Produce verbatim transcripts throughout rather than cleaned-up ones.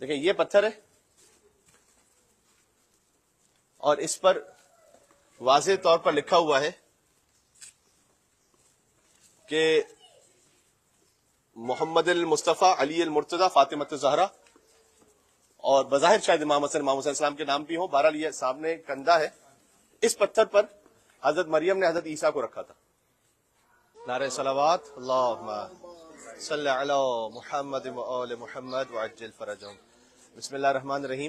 دیکھیں یہ پتھر ہے اور اس پر واضح طور پر لکھا ہوا ہے کہ محمد المصطفیٰ علی المرتضیٰ فاطمۃ الزہرا، اور بظاہر شاید امام حسن امام حسین السلام کے نام بھی ہوں، بہرحال یہ سامنے کندھا ہے. اس پتھر پر حضرت مریم نے حضرت عیسیٰ کو رکھا تھا. نعرہ صلوات، اللہم صلی علی محمد و آل محمد وعجل فرجہم. بسم اللہ الرحمن الرحیم.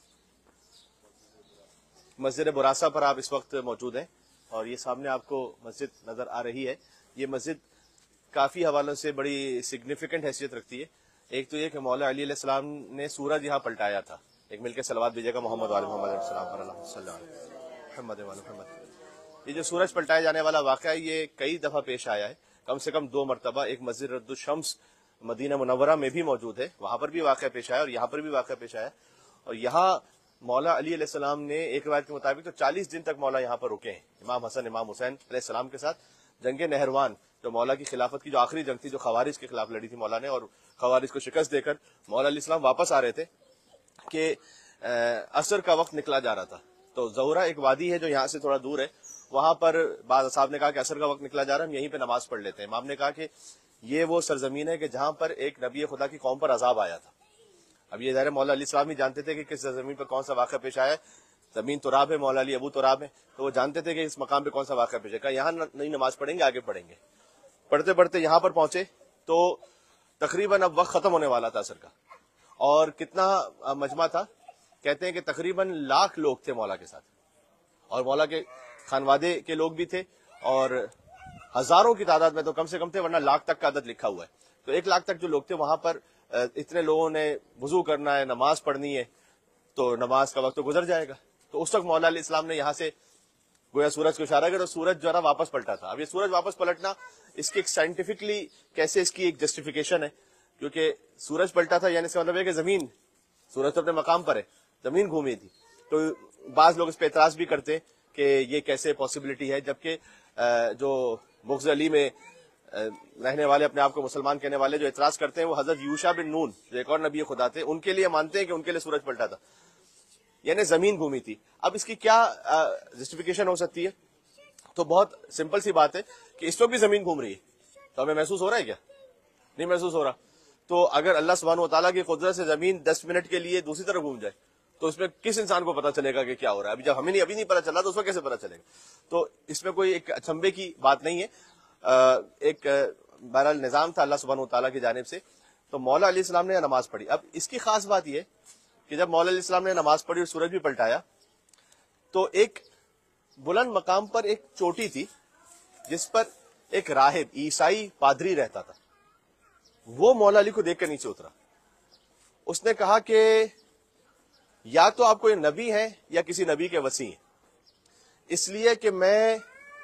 مسجد براسا پر آپ اس وقت موجود ہیں اور یہ سامنے آپ کو مسجد نظر آ رہی ہے. یہ مسجد کافی حوالوں سے بڑی سگنیفیکنٹ حیثیت رکھتی ہے. ایک تو یہ کہ مولا علی علیہ السلام نے سورج یہاں پلٹایا تھا. ایک مل کے صلوات بھیجیے گا محمد وعلی محمد علیہ السلام پر، اللہ صلی اللہ علیہ محمد وعلی محمد. یہ جو سورج پلٹائے جانے والا واقعہ ہے یہ کئی دفعہ پیش آیا ہے، کم سے کم دو مرتبہ. ایک مسجد رد الشمس مدینہ منورہ میں بھی موجود ہے، وہاں پر بھی واقعہ پیش آیا اور یہاں پر بھی واقعہ پیش آیا. اور یہاں مولا علی علیہ السلام نے ایک روایت کے مطابق تو چالیس دن تک مولا یہاں پر رکے ہیں امام حسن امام حسین علیہ السلام کے ساتھ. جنگ نہروان جو مولا کی خلافت کی جو آخری جنگ تھی، جو خوارج کے خلاف لڑی تھی مولا نے، اور خوارج کو شکست دے کر مولا علیہ السلام واپس آ رہے تھے کہ عصر کا وقت نکلا جا رہا تھا. تو زہرہ ایک وادی ہے جو یہاں سے تھوڑا دور ہے، وہاں پر بعض اصحاب نے کہا کہ عصر کا وقت نکلا جا رہا ہے، ہم یہیں پہ نماز پڑھ لیتے ہیں. امام نے کہا کہ یہ وہ سرزمین ہے کہ جہاں پر ایک نبی خدا کی قوم پر عذاب آیا تھا. اب یہ ظاہر مولا علیہ السلام ہی جانتے تھے کہ کس زمین پر کون سا واقعہ پیش آیا ہے. زمین تراب ہے، مولا علی ابو تراب ہے، تو وہ جانتے تھے کہ اس مقام پہ کون سا واقعہ پیش ہے. کہا یہاں نہیں نماز پڑھیں گے، آگے پڑھیں گے. پڑھتے پڑھتے یہاں پر پہنچے تو تقریباً اب وقت ختم ہونے والا تھا عصر کا. اور کتنا مجمع تھا؟ کہتے ہیں کہ تقریباً لاکھ لوگ تھے مولا کے ساتھ، اور مولا کے خانوادے کے لوگ بھی تھے، اور ہزاروں کی تعداد میں تو کم سے کم تھے، ورنہ لاکھ تک کا عدد لکھا ہوا ہے. تو ایک لاکھ تک جو لوگ تھے وہاں پر اتنے لوگوں نے وضو کرنا ہے، نماز پڑھنی ہے، تو نماز کا وقت تو گزر جائے گا. تو اس وقت مولا علیہ السلام نے یہاں سے گویا سورج کو اشارہ کیا تو سورج جو ہے نا واپس پلٹا تھا. اب یہ سورج واپس پلٹنا اس کی ایک سائنٹیفکلی کیسے اس کی ایک جسٹیفیکیشن ہے، کیونکہ سورج پلٹا تھا یعنی اس کا مطلب ہے کہ زمین، سورج تو اپنے مقام پر ہے، زمین گھومی تھی. تو بعض لوگ اس پہ اعتراض بھی کرتے کہ یہ کیسے پاسبلٹی ہے، جبکہ جو بغض علی میں رہنے والے اپنے آپ کو مسلمان کہنے والے جو اعتراض کرتے ہیں وہ حضرت یوشع بن نون جو ایک اور نبی خدا تھے، ان کے لیے مانتے ہیں کہ ان کے لیے سورج پلٹا تھا، یعنی زمین گھومی تھی. اب اس کی کیا جسٹیفیکیشن ہو سکتی ہے؟ تو بہت سمپل سی بات ہے کہ اس وقت بھی زمین گھوم رہی ہے، تو ہمیں محسوس ہو رہا ہے کیا؟ نہیں محسوس ہو رہا. تو اگر اللہ سبحانہ و تعالیٰ کی قدرت سے زمین دس منٹ کے لیے دوسری طرف گھوم جائے تو اس میں کس انسان کو پتا چلے گا کہ کیا ہو رہا ہے؟ ابھی جب ہمیں نہیں ابھی نہیں پتا چلا تو اس وقت کیسے پتا چلے گا؟ تو اس میں کوئی ایک اچنبے کی بات نہیں ہے، ایک بہرحال نظام تھا اللہ سبحانہ و تعالیٰ کی جانب سے. تو مولا علیہ السلام نے نماز پڑھی. اب اس کی خاص بات یہ کہ جب مولا علیہ السلام نے نماز پڑھی اور سورج بھی پلٹایا تو ایک بلند مقام پر ایک چوٹی تھی جس پر ایک راہب عیسائی پادری رہتا تھا. وہ مولا علی کو دیکھ کر نیچے اترا. اس نے کہا کہ یا تو آپ کوئی نبی ہیں یا کسی نبی کے وصی ہیں، اس لیے کہ میں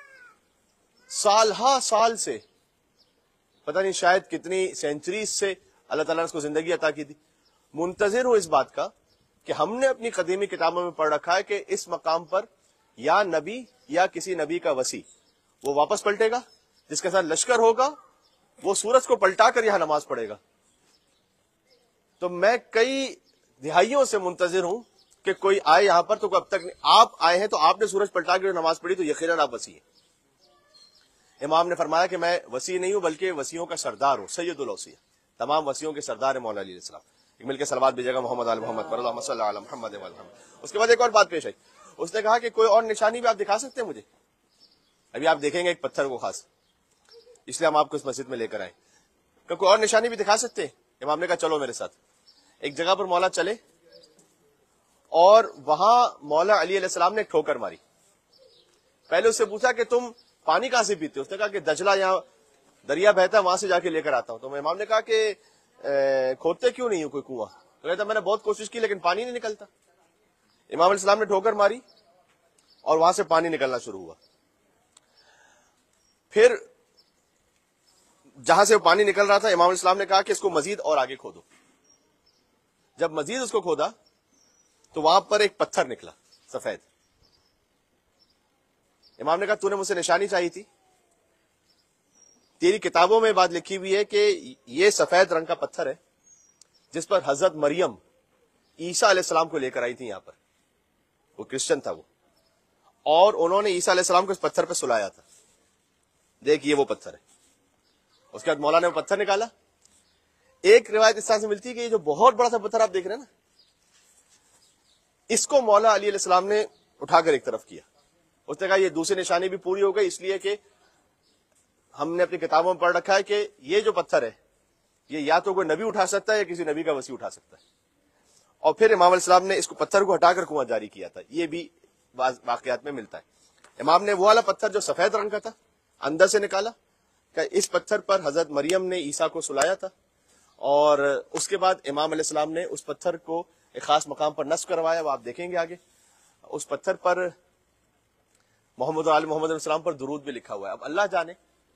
سال ہا سال سے، پتہ نہیں شاید کتنی سینچریز سے اللہ تعالیٰ نے اس کو زندگی عطا کی تھی، منتظر ہوں اس بات کا کہ ہم نے اپنی قدیمی کتابوں میں پڑھ رکھا ہے کہ اس مقام پر یا نبی یا کسی نبی کا وصی وہ واپس پلٹے گا، جس کے ساتھ لشکر ہوگا وہ سورج کو پلٹا کر یہاں نماز پڑھے گا. تو میں کئی دہائیوں سے منتظر ہوں کہ کوئی آئے یہاں پر، تو اب تک آپ آئے ہیں تو آپ نے سورج پلٹا کے نماز پڑھی تو یقیناً آپ وصی ہیں. امام نے فرمایا کہ میں وصی نہیں ہوں بلکہ وصیوں کا سردار ہوں، سید الاوصیاء، تمام وصیوں کے سردار ہیں مولا علی علیہ السلام. ایک مل کے صلوات بھیجے گا محمد علی محمد پر، اللہم صلی علی محمد وعلی محمد. اس کے بعد ایک اور بات پیش آئی. اس نے کہا کہ کوئی اور نشانی بھی آپ دکھا سکتے ہیں مجھے؟ ابھی آپ دیکھیں گے ایک پتھر کو خاص، اس لیے ہم آپ کو اس مسجد میں لے کر آئے کہ کوئی اور نشانی بھی دکھا سکتے ہیں؟ امام نے کہا چلو میرے ساتھ. ایک جگہ پر مولا چلے اور وہاں مولا علی علیہ السلام نے ایک ٹھوکر ماری. پہلے اس سے پوچھا کہ تم پانی کہاں سے پیتے ہو؟ اس نے کہا کہ دجلہ یہاں دریا بہتا ہے وہاں سے جا کے لے کر آتا ہوں. تو امام نے کہا کہ کھودتے کیوں نہیں ہو کوئی کنواں؟ تو کہتا میں نے بہت کوشش کی لیکن پانی نہیں نکلتا. امام علیہ السلام نے ٹھوکر ماری اور وہاں سے پانی نکلنا شروع ہوا. پھر جہاں سے پانی نکل رہا تھا امام علیہ السلام نے کہا کہ اس کو مزید اور آگے کھودو. جب مزید اس کو کھودا تو وہاں پر ایک پتھر نکلا سفید. امام نے کہا تو نے مجھ سے نشانی چاہی تھی، تیری کتابوں میں بات لکھی ہوئی ہے کہ یہ سفید رنگ کا پتھر ہے جس پر حضرت مریم عیسیٰ علیہ السلام کو لے کر آئی تھی یہاں پر. وہ کرسچن تھا وہ, اور انہوں نے عیسیٰ علیہ السلام کو اس پتھر پہ سلایا تھا. دیکھیے وہ پتھر ہے. اس کے بعد مولا نے وہ پتھر نکالا. ایک روایت اس طرح سے ملتی ہے کہ یہ جو بہت بڑا سا پتھر آپ دیکھ رہے ہیں نا, اس کو مولا علی علیہ السلام نے اٹھا کر ایک طرف کیا. اس نے کہا یہ دوسری نشانی بھی پوری ہو گئی, اس لیے کہ ہم نے اپنی کتابوں میں پڑھ رکھا ہے کہ یہ جو پتھر ہے یہ یا تو کوئی نبی اٹھا سکتا ہے یا کسی نبی کا وصی اٹھا سکتا ہے. اور پھر امام علیہ السلام نے اس کو پتھر کو ہٹا کر کنواں جاری کیا تھا. یہ بھی بعض واقعات میں ملتا ہے. امام نے وہ والا پتھر جو سفید رنگ کا تھا اندر سے نکالا, کہ اس پتھر پر حضرت مریم نے عیسیٰ کو سلایا تھا, اور اس کے بعد امام علیہ السلام نے اس پتھر کو ایک خاص مقام پر نصب کروایا. وہ آپ دیکھیں گے آگے. اس پتھر پر محمد علی محمد علیہ السلام پر درود بھی لکھا ہوا ہے. اب اللہ جانے,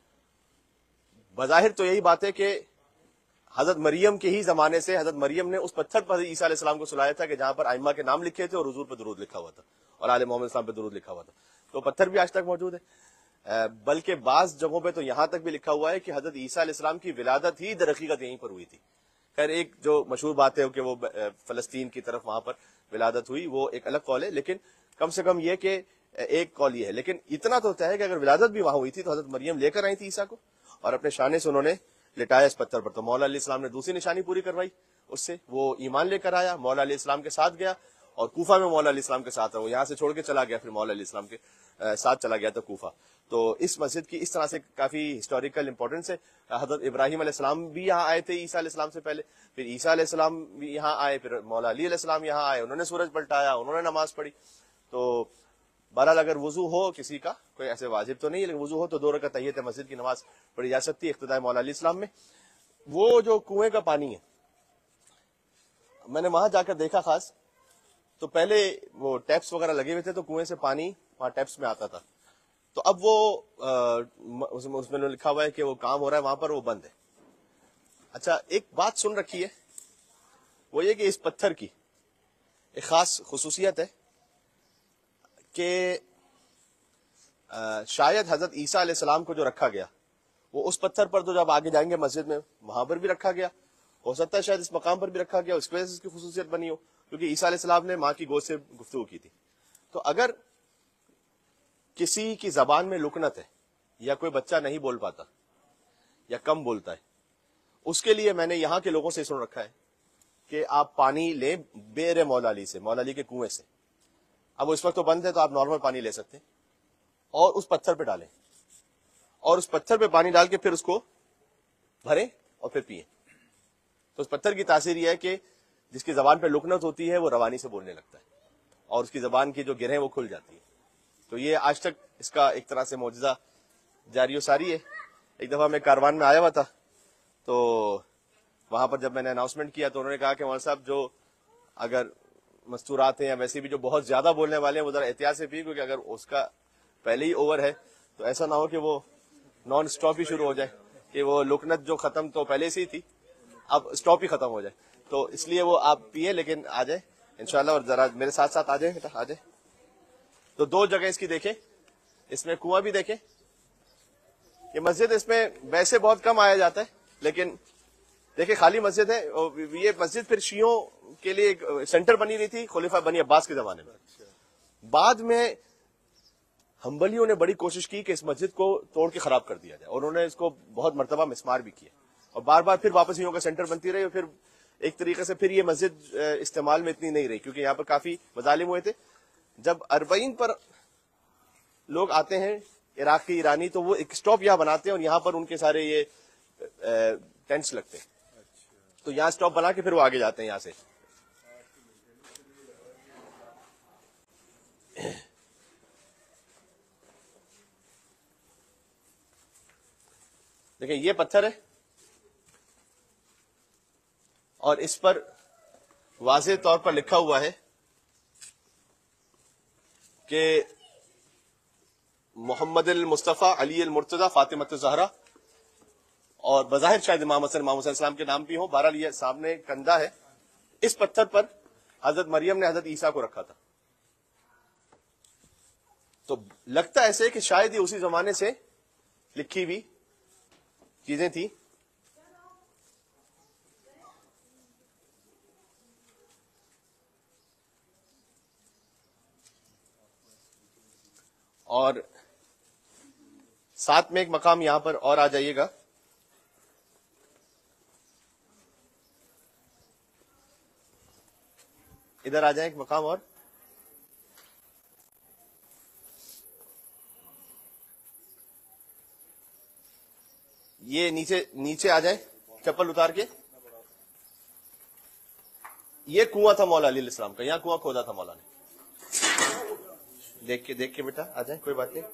بظاہر تو یہی بات ہے کہ حضرت مریم کے ہی زمانے سے حضرت مریم نے اس پتھر پر عیسیٰ علیہ السلام کو سلایا تھا کہ جہاں پر ائمہ کے نام لکھے تھے اور حضور پہ درود لکھا ہوا تھا اور آل محمد السلام پہ درود لکھا ہوا تھا. تو پتھر بھی آج تک موجود ہے. بلکہ بعض جگہوں پہ تو یہاں تک بھی لکھا ہوا ہے کہ حضرت عیسیٰ علیہ السلام کی ولادت ہی در حقیقت یہیں پر ہوئی تھی. خیر ایک جو مشہور بات ہے کہ وہ فلسطین کی طرف وہاں پر ولادت ہوئی, وہ ایک الگ قول ہے, لیکن کم سے کم یہ کہ ایک قول یہ ہے. لیکن اتنا تو ہوتا ہے کہ اگر ولادت بھی وہاں ہوئی تھی تو حضرت مریم لے کر آئی تھی عیسیٰ کو, اور اپنے شانے سے انہوں نے لٹایا اس پتھر پر. تو مولا علیہ السلام نے دوسری نشانی پوری کروائی اس سے, وہ ایمان لے کر آیا, مولا علیہ السلام کے ساتھ گیا, اور کوفہ میں مولا علیہ السلام کے ساتھ رہا. وہ یہاں سے چھوڑ کے چلا گیا, پھر مولا علیہ السلام کے ساتھ چلا گیا تھا کوفہ. تو اس مسجد کی اس طرح سے کافی ہسٹوریکل امپورٹنس ہے. حضرت ابراہیم علیہ السلام بھی یہاں آئے تھے عیسیٰ علیہ السلام سے پہلے, پھر عیسیٰ علیہ السلام بھی یہاں آئے, پھر مولا علی علیہ السلام یہاں آئے, انہوں نے سورج پلٹایا, انہوں نے نماز پڑھی. تو بہرحال اگر وضو ہو کسی کا, کوئی ایسے واجب تو نہیں ہے, لیکن وضو ہو تو دو رکعت تحیت مسجد کی نماز پڑھی جا سکتی ہے اقتداء مولا علیہ السلام میں. وہ جو کنویں کا پانی ہے, میں نے وہاں جا کر دیکھا خاص, تو پہلے وہ ٹیپس وغیرہ لگے ہوئے تھے تو کنویں سے پانی وہاں ٹیپس میں آتا تھا. تو اب وہ اس میں لکھا ہوا ہے کہ وہ کام ہو رہا ہے وہاں پر, وہ بند ہے. اچھا ایک بات سن رکھی ہے, وہ یہ کہ اس پتھر کی ایک خاص خصوصیت ہے کہ شاید حضرت عیسیٰ علیہ السلام کو جو رکھا گیا وہ اس پتھر پر, تو جب آگے جائیں گے مسجد میں وہاں پر بھی رکھا گیا, ہو سکتا ہے شاید اس مقام پر بھی رکھا گیا, اس کی وجہ سے اس کی خصوصیت بنی ہو, کیونکہ عیسیٰ علیہ السلام نے ماں کی گود سے گفتگو کی تھی. تو اگر کسی کی زبان میں لکنت ہے, یا کوئی بچہ نہیں بول پاتا یا کم بولتا ہے, اس کے لیے میں نے یہاں کے لوگوں سے سن رکھا ہے کہ آپ پانی لیں بئر مولا علی سے, مولا علی کے کنویں سے. اب اس وقت تو بند ہے تو آپ نارمل پانی لے سکتے ہیں, اور اس پتھر پہ ڈالیں, اور اس پتھر پہ پانی ڈال کے پھر اس کو بھریں اور پھر پیئیں. تو اس پتھر کی تاثیر یہ ہے کہ جس کی زبان پہ لکنت ہوتی ہے وہ روانی سے بولنے لگتا ہے, اور اس کی زبان کی جو گرہیں وہ کھل جاتی ہے. تو یہ آج تک اس کا ایک طرح سے معجزہ جاری و ساری ہے. ایک دفعہ میں کاروان میں آیا ہوا تھا, تو وہاں پر جب میں نے اناؤنسمنٹ کیا تو انہوں نے کہا کہ مولانا صاحب جو اگر مستورات ہیں یا ویسے بھی جو بہت زیادہ بولنے والے ہیں وہ ذرا احتیاط سے پی, کیونکہ اگر اس کا پہلے ہی اوور ہے تو ایسا نہ ہو کہ وہ نان اسٹاپ ہی شروع ہو جائے, کہ وہ لکنت جو ختم تو پہلے سے ہی تھی اب اسٹاپ ہی ختم ہو جائے. تو اس لیے وہ آپ پیے, لیکن آ جائیں انشاءاللہ, اور ذرا میرے ساتھ ساتھ آ جائیں بیٹا, آ جائیں. تو دو جگہ اس کی دیکھیں, اس میں کنواں بھی دیکھیں. یہ مسجد اس میں ویسے بہت کم آیا جاتا ہے, لیکن دیکھیں خالی مسجد ہے. یہ مسجد پھر شیعوں کے لیے ایک سینٹر بنی رہی تھی خلیفہ بنی عباس کے زمانے میں. بعد میں حنبلیوں نے بڑی کوشش کی کہ اس مسجد کو توڑ کے خراب کر دیا جائے, اور انہوں نے اس کو بہت مرتبہ مسمار بھی کیا, اور بار بار پھر واپس شیعوں کا سینٹر بنتی رہی, اور پھر ایک طریقے سے پھر یہ مسجد استعمال میں اتنی نہیں رہی, کیونکہ یہاں پر کافی مظالم ہوئے تھے. جب اربعین پر لوگ آتے ہیں عراقی ایرانی, تو وہ ایک اسٹاپ یہاں بناتے ہیں, اور یہاں پر ان کے سارے یہ ٹینٹس لگتے ہیں. تو یہاں اسٹاپ بنا کے پھر وہ آگے جاتے ہیں یہاں سے. دیکھیں یہ پتھر ہے, اور اس پر واضح طور پر لکھا ہوا ہے کہ محمد المصطفیٰ علی المرتضیٰ فاطمۃ الزہرا, اور بظاہر شاید امام حسن امام حسین السلام کے نام بھی ہوں. بہرحال یہ سامنے کندھا ہے, اس پتھر پر حضرت مریم نے حضرت عیسیٰ کو رکھا تھا. تو لگتا ایسے کہ شاید یہ اسی زمانے سے لکھی ہوئی چیزیں تھی. اور ساتھ میں ایک مقام یہاں پر اور آ جائیے گا. ادھر آ جائیں ایک مقام اور. یہ نیچے نیچے آ جائیں چپل اتار کے. یہ کنواں تھا مولا علی علیہ السلام کا, یہاں کنواں کھودا تھا مولا نے. دیکھ کے دیکھ کے بیٹا آ جائیں, کوئی بات نہیں.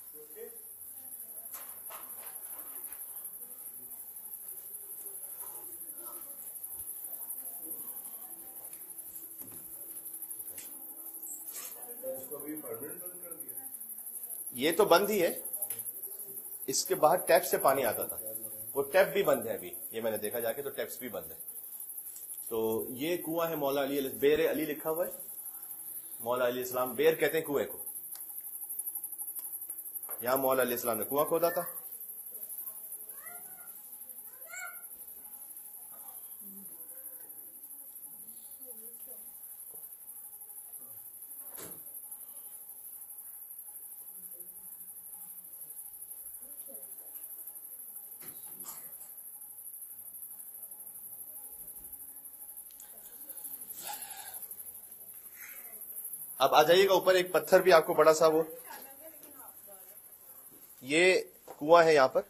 یہ تو بند ہی ہے, اس کے باہر ٹیپ سے پانی آتا تھا, وہ ٹیپ بھی بند ہے ابھی, یہ میں نے دیکھا جا کے, تو ٹیپس بھی بند ہے. تو یہ کنواں ہے مولا علی, بیر علی لکھا ہوا ہے, مولا علیہ السلام بیر کہتے ہیں کنویں کو. یہاں مولا علیہ السلام نے کنواں کھودا تھا. اب آ جائیے گا اوپر, ایک پتھر بھی آپ کو بڑا سا, وہ یہ کنواں ہے یہاں پر.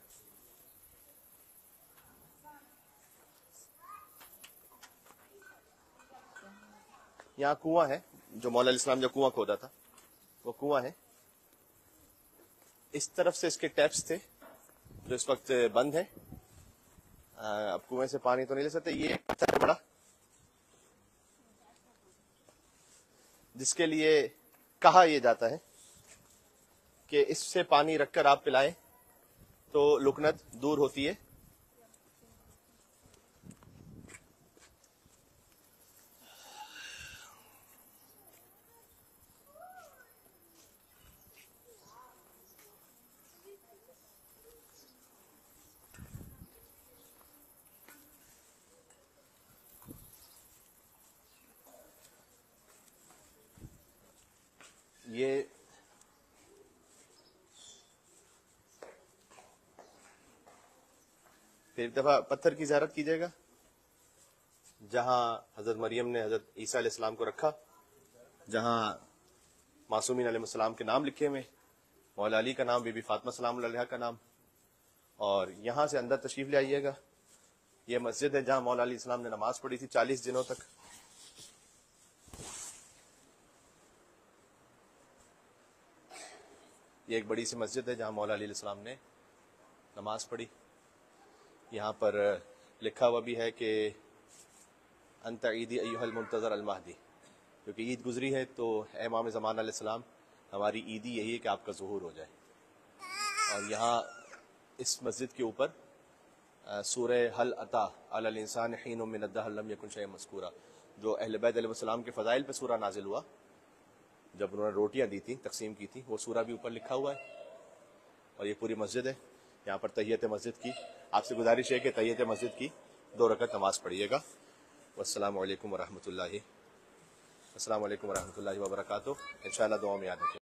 یہاں کنواں ہے, جو مولا علیہ السلام جو کنواں کھودا تھا وہ کنواں ہے. اس طرف سے اس کے ٹیپس تھے جو اس وقت بند ہیں. اب کنویں سے پانی تو نہیں لے سکتے. یہ ایک پتھر ہے بڑا, جس کے لیے کہا یہ جاتا ہے کہ اس سے پانی رکھ کر آپ پلائیں تو لکنت دور ہوتی ہے. یہ پھر ایک دفعہ پتھر کی زیارت کیجیے گا جہاں حضرت مریم نے حضرت عیسیٰ علیہ السلام کو رکھا, جہاں معصومین علیہ السلام کے نام لکھے ہوئے, مولا علی کا نام, بی بی فاطمہ سلام اللہ علیہا کا نام. اور یہاں سے اندر تشریف لے آئیے گا. یہ مسجد ہے جہاں مولا علیہ السلام نے نماز پڑھی تھی چالیس دنوں تک. یہ ایک بڑی سی مسجد ہے جہاں مولا علیہ السلام نے نماز پڑھی. یہاں پر لکھا ہوا بھی ہے کہ انت عیدی ایھا المنتظر المہدی, کیونکہ عید گزری ہے تو اے امام زمان علیہ السلام ہماری عیدی یہی ہے کہ آپ کا ظہور ہو جائے. اور یہاں اس مسجد کے اوپر سورہ حل اتا علی الانسان حین من الدہر لم یکن شیئا مذکورا, جو اہل بیت علیہ السلام کے فضائل پہ سورہ نازل ہوا جب انہوں نے روٹیاں دی تھیں, تقسیم کی تھی, وہ سورہ بھی اوپر لکھا ہوا ہے. اور یہ پوری مسجد ہے. یہاں پر تحیت مسجد کی آپ سے گزارش ہے کہ تحیت مسجد کی دو رکعت نماز پڑھیے گا. والسلام علیکم ورحمۃ اللہ السلام علیکم ورحمۃ اللہ وبرکاتہ. انشاءاللہ دعاؤں میں یاد رکھیں.